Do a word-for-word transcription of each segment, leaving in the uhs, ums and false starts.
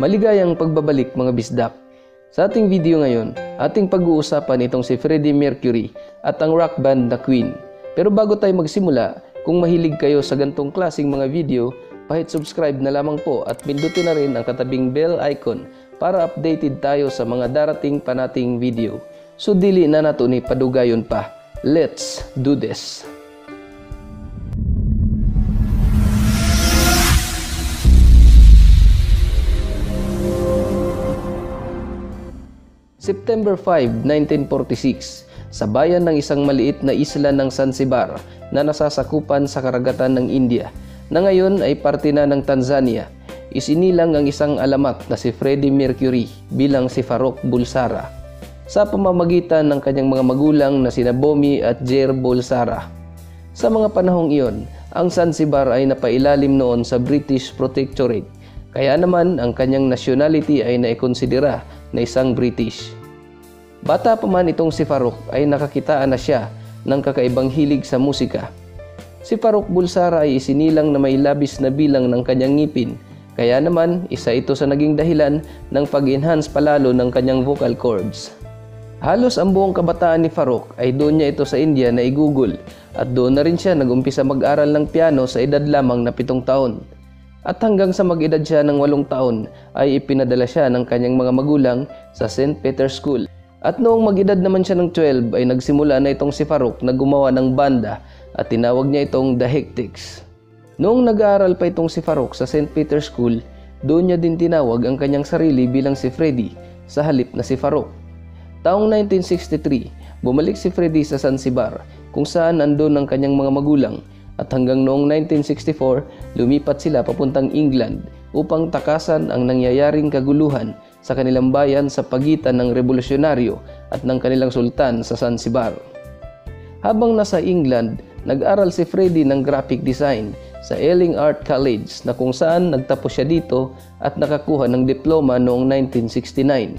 Maligayang pagbabalik mga bisdak. Sa ating video ngayon, ating pag-uusapan itong si Freddie Mercury at ang rock band na Queen. Pero bago tayo magsimula, kung mahilig kayo sa gantong klaseng mga video, pahit subscribe na lamang po at pindutin na rin ang katabing bell icon para updated tayo sa mga darating pa nating video. So dili na nato ni padugayon pa. Let's do this! September five, nineteen forty-six, sa bayan ng isang maliit na isla ng Zanzibar na nasasakupan sa karagatan ng India, na ngayon ay parte na ng Tanzania, isinilang ang isang alamat na si Freddie Mercury bilang si Farouk Bulsara sa pamamagitan ng kanyang mga magulang na sina Bomi at Jer Bulsara. Sa mga panahong iyon, ang Zanzibar ay napailalim noon sa British Protectorate, kaya naman ang kanyang nationality ay naikonsidera na isang British. Bata pa man itong si Farouk ay nakakitaan na siya ng kakaibang hilig sa musika. Si Farouk Bulsara ay isinilang na may labis na bilang ng kanyang ngipin, kaya naman isa ito sa naging dahilan ng pag-enhance palalo ng kanyang vocal cords. Halos ang buong kabataan ni Farouk ay doon niya ito sa India na igugol at doon na rin siya nag-umpisa mag-aral ng piano sa edad lamang na pitong taon. At hanggang sa mag-edad siya ng walong taon ay ipinadala siya ng kanyang mga magulang sa Saint Peter's School. At noong mag-edad naman siya ng twelve ay nagsimula na itong si Farouk na gumawa ng banda at tinawag niya itong The Hectics. Noong nag-aaral pa itong si Farouk sa Saint Peter's School, doon niya din tinawag ang kanyang sarili bilang si Freddie sa halip na si Farouk. Taong nineteen sixty-three, bumalik si Freddie sa Zanzibar kung saan andun ang kanyang mga magulang. At hanggang noong nineteen sixty-four, lumipat sila papuntang England upang takasan ang nangyayaring kaguluhan sa kanilang bayan sa pagitan ng revolusyonaryo at ng kanilang sultan sa Zanzibar. Habang nasa England, nag-aral si Freddie ng graphic design sa Ealing Art College na kung saan nagtapos siya dito at nakakuha ng diploma noong nineteen sixty-nine.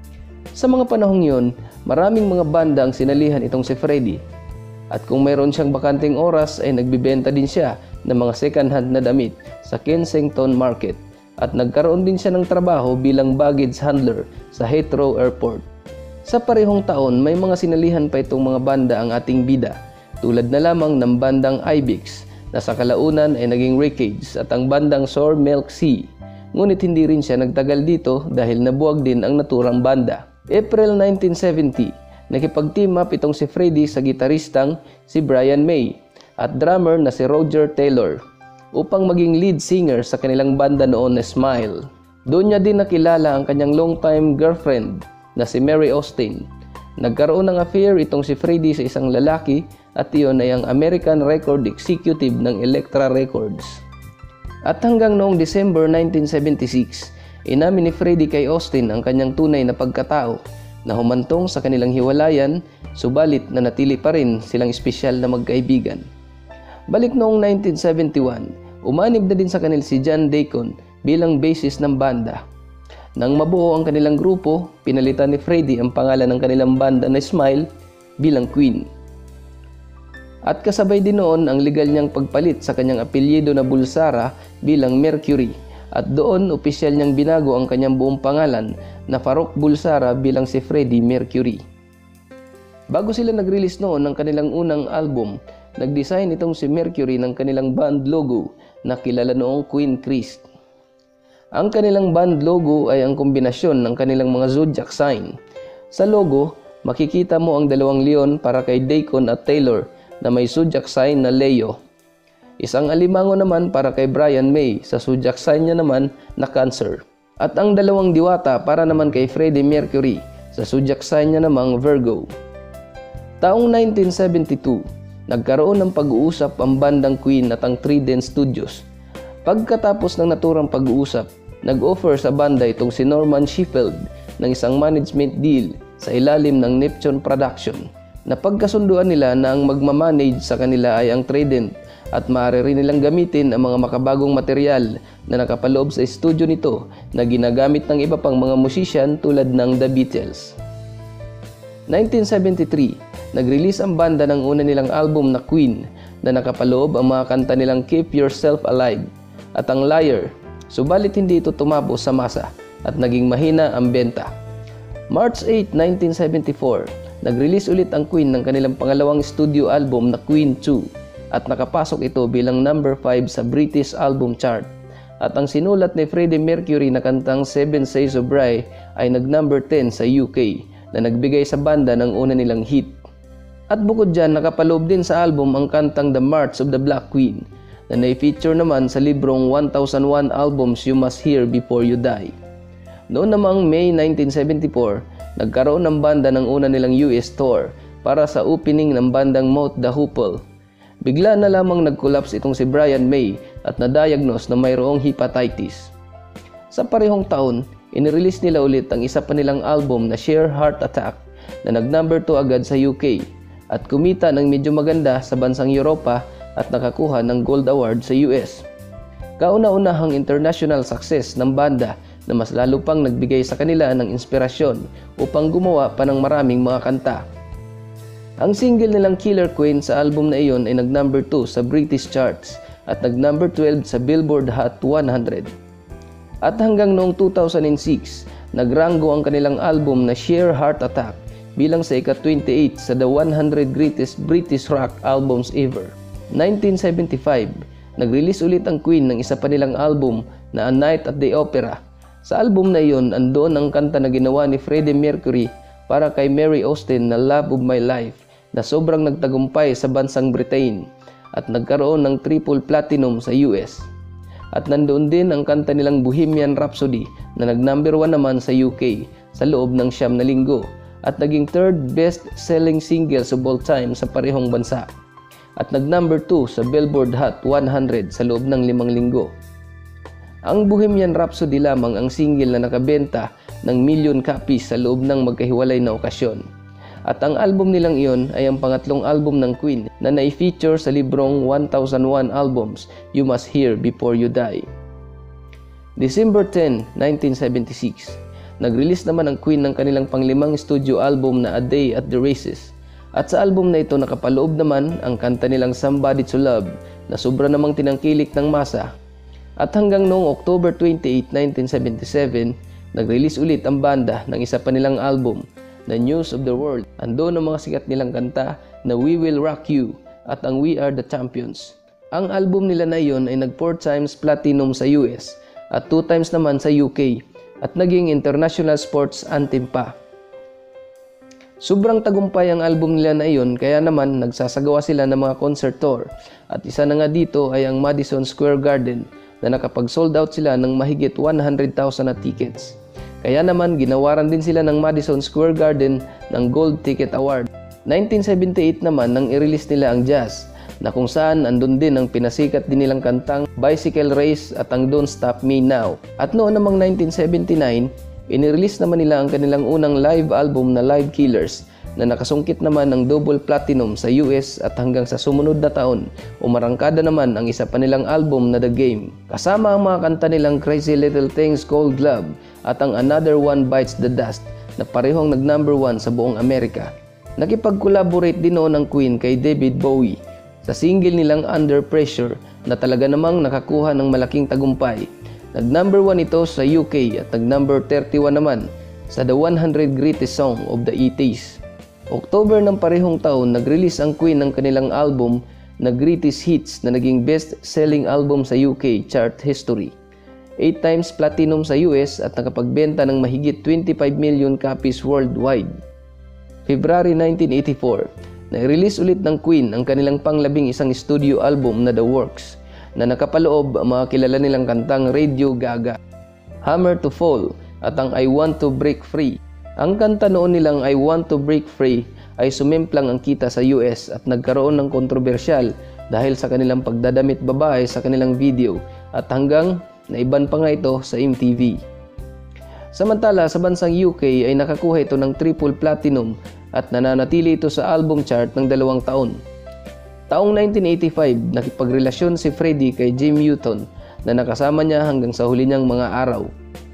Sa mga panahong yun, maraming mga banda ang sinalihan itong si Freddie. At kung mayroon siyang bakanting oras ay nagbibenta din siya ng mga second-hand na damit sa Kensington Market at nagkaroon din siya ng trabaho bilang baggage handler sa Heathrow Airport. Sa parehong taon may mga sinalihan pa itong mga banda ang ating bida, tulad na lamang ng bandang Ibex na sa kalaunan ay naging Wreckage at ang bandang Sour Milk Sea. Ngunit hindi rin siya nagtagal dito dahil nabuwag din ang naturang banda. April nineteen seventy, nakipag-team up itong si Freddie sa gitaristang si Brian May at drummer na si Roger Taylor upang maging lead singer sa kanilang banda noon na Smile. Doon niya din nakilala ang kanyang long-time girlfriend na si Mary Austin. Nagkaroon ng affair itong si Freddie sa isang lalaki at iyon ay ang American Record Executive ng Elektra Records. At hanggang noong December nineteen seventy-six, inamin ni Freddie kay Austin ang kanyang tunay na pagkatao na humantong sa kanilang hiwalayan, subalit na natili pa rin silang espesyal na magkaibigan. Balik noong nineteen seventy-one, umanib na din sa kanil si John Deacon bilang bassist ng banda. Nang mabuo ang kanilang grupo, pinalitan ni Freddie ang pangalan ng kanilang banda na Smile bilang Queen. At kasabay din noon ang legal niyang pagpalit sa kanyang apelyido na Bulsara bilang Mercury. At doon, opisyal niyang binago ang kanyang buong pangalan na Farouk Bulsara bilang si Freddie Mercury. Bago sila nag-release noon ng kanilang unang album, nag-design itong si Mercury ng kanilang band logo na kilala noong Queen Crest. Ang kanilang band logo ay ang kombinasyon ng kanilang mga zodiac sign. Sa logo, makikita mo ang dalawang leon para kay Deacon at Taylor na may zodiac sign na Leo. Isang alimango naman para kay Brian May sa zodiac sign niya naman na Cancer. At ang dalawang diwata para naman kay Freddie Mercury sa zodiac sign niya namang Virgo. Taong nineteen seventy-two, nagkaroon ng pag-uusap ang bandang Queen at ang Trident Studios. Pagkatapos ng naturang pag-uusap, nag-offer sa banda itong si Norman Sheffield ng isang management deal sa ilalim ng Neptune Production. Napagkasunduan nila na ang magmamanage sa kanila ay ang Trident at maaari rin nilang gamitin ang mga makabagong material na nakapaloob sa studio nito na ginagamit ng iba pang mga musician tulad ng The Beatles. nineteen seventy-three, nag-release ang banda ng una nilang album na Queen na nakapaloob ang mga kanta nilang Keep Yourself Alive at ang Liar, subalit hindi ito tumabo sa masa at naging mahina ang benta. March eighth, nineteen seventy-four, nag-release ulit ang Queen ng kanilang pangalawang studio album na Queen two at nakapasok ito bilang number five sa British Album Chart. At ang sinulat ni Freddie Mercury na kantang Seven Shades of Grey ay nag-number ten sa U K na nagbigay sa banda ng una nilang hit. At bukod dyan, nakapaloob din sa album ang kantang The March of the Black Queen na na-feature naman sa librong one thousand one Albums You Must Hear Before You Die. Noon namang May nineteen seventy-four, nagkaroon ng banda ng una nilang U S tour para sa opening ng bandang Mouth the Hoople. Bigla na lamang nag-collapse itong si Brian May at na-diagnose na mayroong hepatitis. Sa parehong taon, inirelease nila ulit ang isa pa nilang album na Sheer Heart Attack na nag-number two agad sa U K at kumita ng medyo maganda sa bansang Europa at nakakuha ng Gold Award sa U S. Kauna-unahang international success ng banda na mas lalo pang nagbigay sa kanila ng inspirasyon upang gumawa pa ng maraming mga kanta. Ang single nilang Killer Queen sa album na iyon ay nag-number two sa British charts at nag-number twelve sa Billboard Hot one hundred. At hanggang noong two thousand six, nagranggo ang kanilang album na Sheer Heart Attack bilang sa ika-twenty-eight sa the one hundred Greatest British Rock Albums Ever. nineteen seventy-five, nag-release ulit ang Queen ng isa pa nilang album na A Night at the Opera. Sa album na iyon, andoon ang kanta na ginawa ni Freddie Mercury para kay Mary Austin na Love of My Life na sobrang nagtagumpay sa bansang Britain at nagkaroon ng triple platinum sa U S. At nandoon din ang kanta nilang Bohemian Rhapsody na nag-number one naman sa U K sa loob ng siyam na linggo at naging third best-selling singles of all time sa parehong bansa at nag-number two sa Billboard Hot one hundred sa loob ng limang linggo. Ang Bohemian Rhapsody lamang ang single na nakabenta ng million copies sa loob ng magkahiwalay na okasyon. At ang album nilang iyon ay ang pangatlong album ng Queen na na-feature sa librong one thousand one Albums You Must Hear Before You Die. December tenth, nineteen seventy-six, nag-release naman ang Queen ng kanilang panglimang studio album na A Day at the Races. At sa album na ito nakapaloob naman ang kanta nilang Somebody to Love na sobra namang tinangkilik ng masa. At hanggang noong October twenty-eighth, nineteen seventy-seven, nag-release ulit ang banda ng isa pa nilang album na News of the World. Andoon ang mga sikat nilang kanta na We Will Rock You at ang We Are the Champions. Ang album nila na iyon ay nag four times platinum sa U S at two times naman sa U K at naging international sports anthem pa. Sobrang tagumpay ang album nila na iyon kaya naman nagsasagawa sila ng mga concert tour at isa na nga dito ay ang Madison Square Garden na nakapag-sold out sila ng mahigit one hundred thousand na tickets. Kaya naman ginawaran din sila ng Madison Square Garden ng Gold Ticket Award. nineteen seventy-eight naman nang i-release nila ang Jazz na kung saan andun din ang pinasikat din nilang kantang Bicycle Race at ang Don't Stop Me Now. At noon namang nineteen seventy-nine, inirelease naman nila ang kanilang unang live album na Live Killers na nakasungkit naman ng double platinum sa U S at hanggang sa sumunod na taon, umarangkada naman ang isa pa nilang album na The Game. Kasama ang mga kanta nilang Crazy Little Things Called Love at ang Another One Bites the Dust na parehong nag-number one sa buong Amerika. Nakipag-collaborate din noon ang Queen kay David Bowie sa single nilang Under Pressure na talaga namang nakakuha ng malaking tagumpay. Nag-number one ito sa U K at nag-number thirty-one naman sa the one hundred Greatest Song of the eighties. October ng parehong taon, nag-release ang Queen ng kanilang album na Greatest Hits na naging best-selling album sa U K chart history. eight times platinum sa U S at nakapagbenta ng mahigit twenty-five million copies worldwide. February nineteen eighty-four, nag-release ulit ng Queen ang kanilang panglabing isang studio album na The Works na nakapaloob ang mga kilala nilang kantang Radio Gaga, Hammer to Fall at ang I Want to Break Free. Ang kanta noon nilang I Want to Break Free ay sumimplang ang kita sa U S at nagkaroon ng kontrobersyal dahil sa kanilang pagdadamit babae sa kanilang video at hanggang naiban pa nga ito sa M T V. Samantala sa bansang U K ay nakakuha ito ng triple platinum at nananatili ito sa album chart ng dalawang taon. Taong nineteen eighty-five, nakipagrelasyon si Freddie kay Jim Houghton na nakasama niya hanggang sa huli niyang mga araw.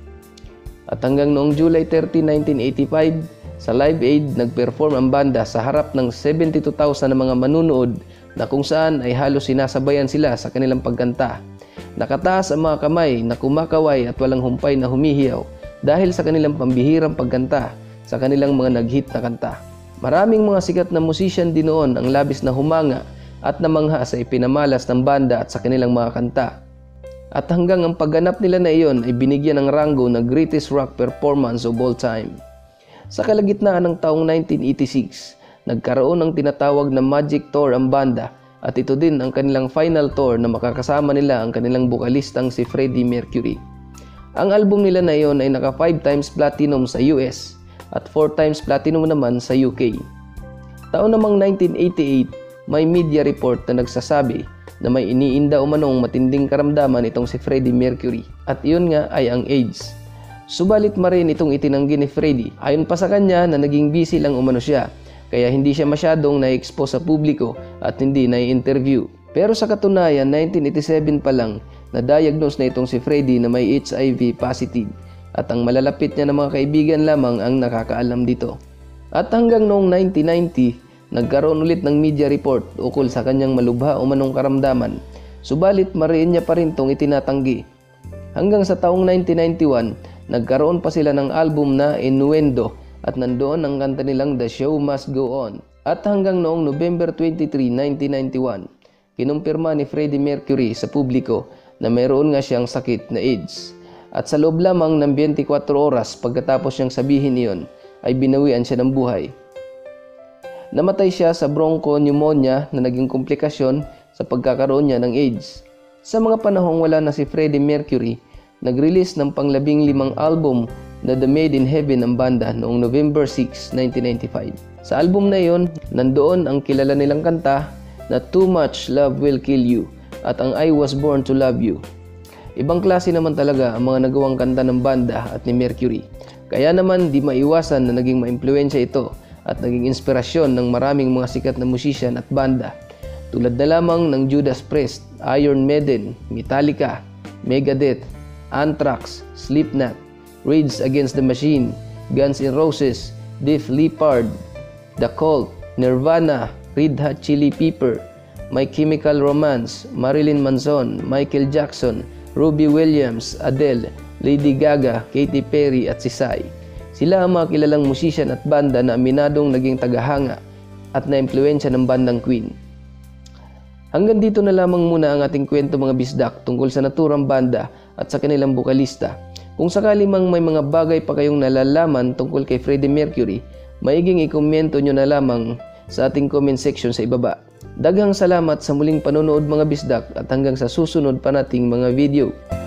At hanggang noong July thirtieth, nineteen eighty-five, sa Live Aid, nagperform ang banda sa harap ng seventy-two thousand na mga manunood na kung saan ay halos sinasabayan sila sa kanilang pagkanta. Nakataas ang mga kamay na kumakaway at walang humpay na humihiyaw dahil sa kanilang pambihirang pagkanta sa kanilang mga nag-hit na kanta. Maraming mga sikat na musician din noon ang labis na humanga at namangha sa ipinamalas ng banda at sa kanilang mga kanta. At hanggang ang pagganap nila na iyon ay binigyan ng ranggo na greatest rock performance of all time. Sa kalagitnaan ng taong nineteen eighty-six, nagkaroon ng tinatawag na Magic Tour ang banda at ito din ang kanilang final tour na makakasama nila ang kanilang bokalistang si Freddie Mercury. Ang album nila na iyon ay naka five times platinum sa U S at four times platinum naman sa U K. Taon namang nineteen eighty-eight, may media report na nagsasabi na may iniinda umanong matinding karamdaman itong si Freddie Mercury at iyon nga ay ang AIDS. Subalit marin itong itinanggi ni Freddie. Ayon pa sa kanya na naging busy lang umano siya kaya hindi siya masyadong na-expose sa publiko at hindi na-interview. Pero sa katunayan, nineteen eighty-seven pa lang na-diagnose na itong si Freddie na may H I V positive at ang malalapit niya na mga kaibigan lamang ang nakakaalam dito. At hanggang noong nineteen ninety, nagkaroon ulit ng media report ukol sa kanyang malubha o manong karamdaman. Subalit mariin niya pa rin itong itinatanggi. Hanggang sa taong nineteen ninety-one, nagkaroon pa sila ng album na Innuendo at nandoon ang kanta nilang The Show Must Go On. At hanggang noong November twenty-third, nineteen ninety-one, kinumpirma ni Freddie Mercury sa publiko na mayroon nga siyang sakit na AIDS. At sa loob lamang ng twenty-four oras pagkatapos niyang sabihin iyon, ay binawian siya ng buhay. Namatay siya sa bronchopneumonia na naging komplikasyon sa pagkakaroon niya ng AIDS. Sa mga panahong wala na si Freddie Mercury, nag-release ng panglabing limang album na The Made in Heaven ang banda noong November sixth, nineteen ninety-five. Sa album na iyon, nandoon ang kilala nilang kanta na Too Much Love Will Kill You at ang I Was Born to Love You. Ibang klase naman talaga ang mga nagawang kanta ng banda at ni Mercury. Kaya naman di maiwasan na naging maimpluwensya ito at naging inspirasyon ng maraming mga sikat na musician at banda. Tulad na lamang ng Judas Priest, Iron Maiden, Metallica, Megadeth, Anthrax, Slipknot, Rage Against the Machine, Guns N' Roses, Def Leppard, The Cult, Nirvana, Red Hot Chili Pepper, My Chemical Romance, Marilyn Manson, Michael Jackson, Robbie Williams, Adele, Lady Gaga, Katy Perry at si Psy. Sila ang mga kilalang musician at banda na aminadong naging tagahanga at na-impluensya ng bandang Queen. Hanggang dito na lamang muna ang ating kwento mga bisdak tungkol sa naturang banda at sa kanilang bokalista. Kung sakali mang may mga bagay pa kayong nalalaman tungkol kay Freddie Mercury, maiging ikomento nyo na lamang sa ating comment section sa ibaba. Daghang salamat sa muling panonood mga bisdak at hanggang sa susunod pa nating mga video.